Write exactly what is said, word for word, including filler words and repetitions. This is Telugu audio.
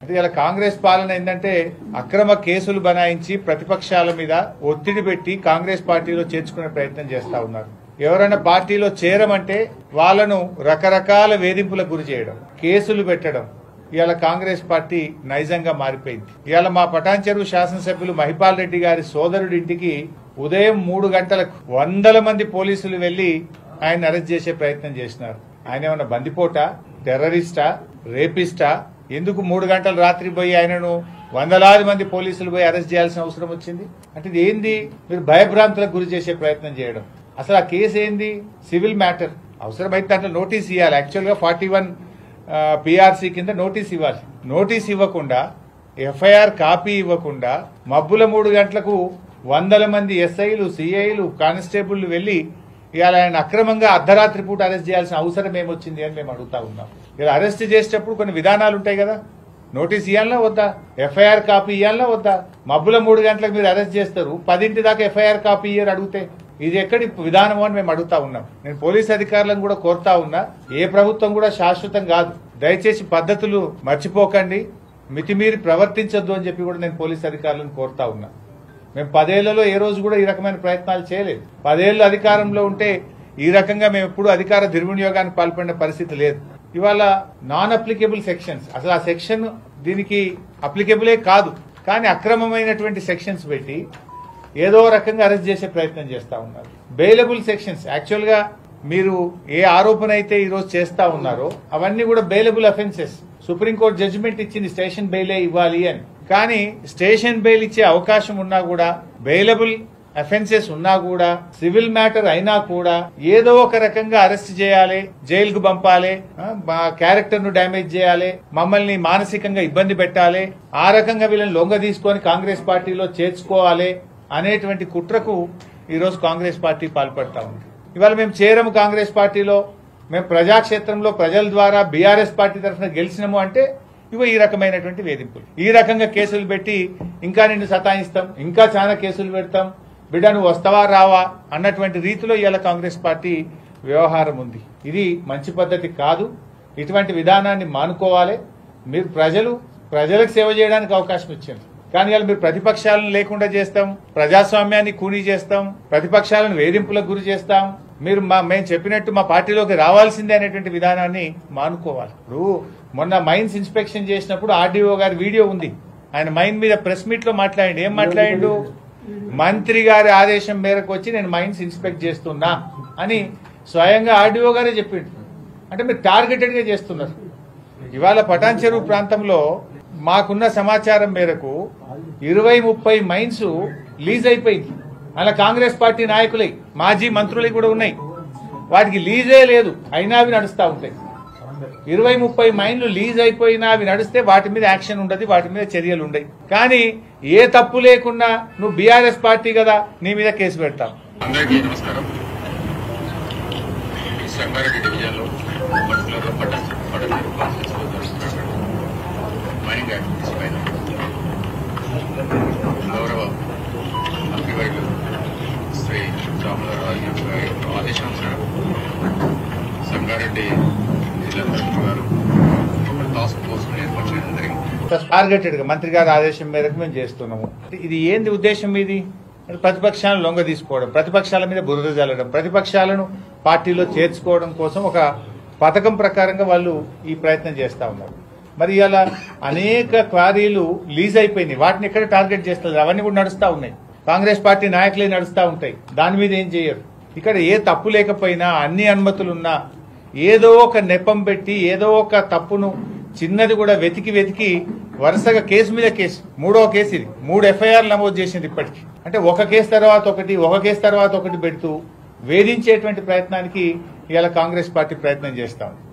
అంటే ఇలా కాంగ్రెస్ పాలన ఏంటంటే అక్రమ కేసులు బనాయించి ప్రతిపక్షాల మీద ఒత్తిడి పెట్టి కాంగ్రెస్ పార్టీలో చేర్చుకునే ప్రయత్నం చేస్తా ఉన్నారు. ఎవరైనా పార్టీలో చేరమంటే వాళ్ళను రకరకాల వేధింపులకు గురి చేయడం, కేసులు పెట్టడం ఇవాళ కాంగ్రెస్ పార్టీ నైజంగా మారిపోయింది. ఇవాళ మా పటాన్చెరు శాసనసభ్యులు మహిపాల్ రెడ్డి గారి సోదరుడి ఇంటికి ఉదయం మూడు గంటలకు వందల మంది పోలీసులు వెళ్లి ఆయన అరెస్ట్ చేసే ప్రయత్నం చేసినారు. ఆయన ఏమన్నా బందిపోటా, టెర్రరిస్టా, రేపిస్టా? ఎందుకు మూడు గంటల రాత్రి పోయి ఆయనను వందలాది మంది పోలీసులు పోయి అరెస్ట్ చేయాల్సిన అవసరం వచ్చింది? అంటే ఇది ఏంది? మీరు భయభ్రాంతులకు గురి చేసే ప్రయత్నం చేయడం. అసలు ఆ కేసు ఏంది? Civil matter. అవసరమైతే దాంట్లో నోటీస్ ఇవ్వాలి. యాక్చువల్ గా ఫార్టీ వన్ పిఆర్సీ కింద నోటీస్ ఇవ్వాలి. నోటీస్ ఇవ్వకుండా, ఎఫ్ఐఆర్ కాపీ ఇవ్వకుండా మబ్బుల మూడు గంటలకు వందల మంది ఎస్ఐలు, సిఐలు, కానిస్టేబుళ్లు వెళ్లి ఇవాళ ఆయన అక్రమంగా అర్ధరాత్రి పూట అరెస్ట్ చేయాల్సిన అవసరం ఏమొచ్చింది అని మేము అడుగుతా ఉన్నాం. ఇలా అరెస్ట్ చేసేటప్పుడు కొన్ని విధానాలు ఉంటాయి కదా. నోటీస్ ఇవ్వాలన్నా వద్దా? ఎఫ్ఐఆర్ కాపీ ఇవ్వాలన్నా వద్దా? మబ్బుల మూడు గంటలకు మీరు అరెస్ట్ చేస్తారు, పదింటి దాకా ఎఫ్ఐఆర్ కాపీ ఇయ్యరు అడిగితే ఇది ఎక్కడి విధానం అని మేము అడుగుతా ఉన్నాం. నేను పోలీస్ అధికారులను కూడా కోరుతా ఉన్నా, ఏ ప్రభుత్వం కూడా శాశ్వతం కాదు, దయచేసి పద్ధతులు మర్చిపోకండి, మితిమీరి ప్రవర్తించొద్దు అని చెప్పి కూడా నేను పోలీస్ అధికారులను కోరుతా ఉన్నా. మేము పదేళ్లలో ఏ రోజు కూడా ఈ రకమైన ప్రయత్నాలు చేయలేదు. పదేళ్లు అధికారంలో ఉంటే ఈ రకంగా మేము ఎప్పుడు అధికార దుర్వినియోగానికి పాల్పడిన పరిస్థితి లేదు. ఇవాళ నాన్ అప్లికేబుల్ సెక్షన్స్, అసలు ఆ సెక్షన్ దీనికి అప్లికేబులే కాదు, కానీ అక్రమమైనటువంటి సెక్షన్స్ పెట్టి ఏదో రకంగా అరెస్ట్ చేసే ప్రయత్నం చేస్తా ఉన్నారు. బెయిలబుల్ సెక్షన్స్, యాక్చువల్ గా మీరు ఏ ఆరోపణ అయితే ఈ రోజు చేస్తా ఉన్నారో అవన్నీ కూడా బెయిలబుల్ అఫెన్సెస్. సుప్రీంకోర్టు జడ్జిమెంట్ ఇచ్చింది స్టేషన్ బెయిలే ఇవ్వాలి అని, కానీ స్టేషన్ బెయిల్ ఇచ్చే అవకాశం ఉన్నా కూడా, బెయిలబుల్ అఫెన్సెస్ ఉన్నా కూడా, సివిల్ మ్యాటర్ అయినా కూడా ఏదో ఒక రకంగా అరెస్ట్ చేయాలి, జైలుకు పంపాలి, మా క్యారెక్టర్ ను డ్యామేజ్ చేయాలి, మమ్మల్ని మానసికంగా ఇబ్బంది పెట్టాలి, ఆ రకంగా వీళ్ళని లొంగ తీసుకొని కాంగ్రెస్ పార్టీలో చేర్చుకోవాలి అనేటువంటి కుట్రకు ఈరోజు కాంగ్రెస్ పార్టీ పాల్పడతా ఉంది. ఇవాళ మేము చేరము కాంగ్రెస్ పార్టీలో, మేము ప్రజాక్షేత్రంలో ప్రజల ద్వారా బీఆర్ఎస్ పార్టీ తరఫున గెలిచినాము అంటే ఇవో ఈ రకమైనటువంటి వేధింపులు, ఈ రకంగా కేసులు పెట్టి ఇంకా నిన్ను సతాయిస్తాం, ఇంకా చాలా కేసులు పెడతాం, బిడ్డ నువ్వు వస్తావా రావా అన్నటువంటి రీతిలో ఇవాళ కాంగ్రెస్ పార్టీ వ్యవహారం ఉంది. ఇది మంచి పద్ధతి కాదు. ఇటువంటి విధానాన్ని మానుకోవాలి. మీరు ప్రజలు ప్రజలకు సేవ చేయడానికి అవకాశం ఇచ్చారు, కానీ ఇవాళ మీరు ప్రతిపక్షాలను లేకుండా చేస్తాం, ప్రజాస్వామ్యాన్ని కూనీ చేస్తాం, ప్రతిపక్షాలను వేధింపులకు గురి చేస్తాం, మీరు మా మేము చెప్పినట్టు మా పార్టీలోకి రావాల్సిందే అనేటువంటి విధానాన్ని మానుకోవాలి. ఇప్పుడు మొన్న మైన్స్ ఇన్స్పెక్షన్ చేసినప్పుడు ఆర్డీఓ గారి వీడియో ఉంది. ఆయన మైన్ మీద ప్రెస్ మీట్ లో మాట్లాడిండు. ఏం మాట్లాడిండు? మంత్రి గారి ఆదేశం మేరకు వచ్చి నేను మైన్స్ ఇన్స్పెక్ట్ చేస్తున్నా అని స్వయంగా ఆర్డీఓ గారే చెప్పిండు. అంటే మీరు టార్గెటెడ్ గా చేస్తున్నారు. ఇవాళ పటాన్చెరు ప్రాంతంలో మాకున్న సమాచారం మేరకు ఇరవై ముప్పై మైన్స్ లీజ్ అయిపోయింది. అలా కాంగ్రెస్ పార్టీ నాయకులై, మాజీ మంత్రులై కూడా ఉన్నాయి. వాటికి లీజే లేదు, అయినా అవి నడుస్తూ ఉంటాయి. ఇరవై ముప్పై మైన్లు లీజ్ అయిపోయినా అవి నడిస్తే వాటి మీద యాక్షన్ ఉండదు, వాటి మీద చర్యలు ఉండవు. కానీ ఏ తప్పు లేకుండా నువ్వు బీఆర్ఎస్ పార్టీ కదా, నీ మీద కేసు పెడతావు. అందరికీ నమస్కారం. సంగారెడ్డి డివిజన్లో మైనింగ్ యాక్టివిటీస్ పైన గౌరవ మంత్రివర్యులు శ్రీ రాములరాజు గారి ఆదేశానుసారం సంగారెడ్డి జిల్లా కలెక్టర్ గారు టాస్క్ ఫోర్స్ ఏర్పాటు చేయడం జరిగింది. టార్గెటెడ్ గా మంత్రి గారి ఆదేశం మేరకు మేము చేస్తున్నాము. ఇది ఏంది ఉద్దేశం? ఇది ప్రతిపక్షాలను లొంగ తీసుకోవడం, ప్రతిపక్షాల మీద బురద జల్లడం, ప్రతిపక్షాలను పార్టీలో చేర్చుకోవడం కోసం ఒక పథకం ప్రకారంగా వాళ్ళు ఈ ప్రయత్నం చేస్తా ఉన్నారు. మరి ఇలా అనేక క్వారీలు లీజ్ అయిపోయినాయి, వాటిని ఎక్కడ టార్గెట్ చేస్తారు? అవన్నీ కూడా నడుస్తా ఉన్నాయి, కాంగ్రెస్ పార్టీ నాయకులే నడుస్తా ఉంటాయి. దాని మీద ఏం చేయరు. ఇక్కడ ఏ తప్పు లేకపోయినా, అన్ని అనుమతులున్నా ఏదో ఒక నెపం పెట్టి ఏదో ఒక తప్పును చిన్నది కూడా వెతికి వెతికి వరుసగా కేసు మీద కేసు, మూడో కేసు ఇది, మూడు ఎఫ్ఐఆర్లు నమోదు చేసింది ఇప్పటికీ. అంటే ఒక కేసు తర్వాత ఒకటి, ఒక కేసు తర్వాత ఒకటి పెడుతూ వేధించేటువంటి ప్రయత్నానికి ఇవాళ కాంగ్రెస్ పార్టీ ప్రయత్నం చేస్తా ఉంది.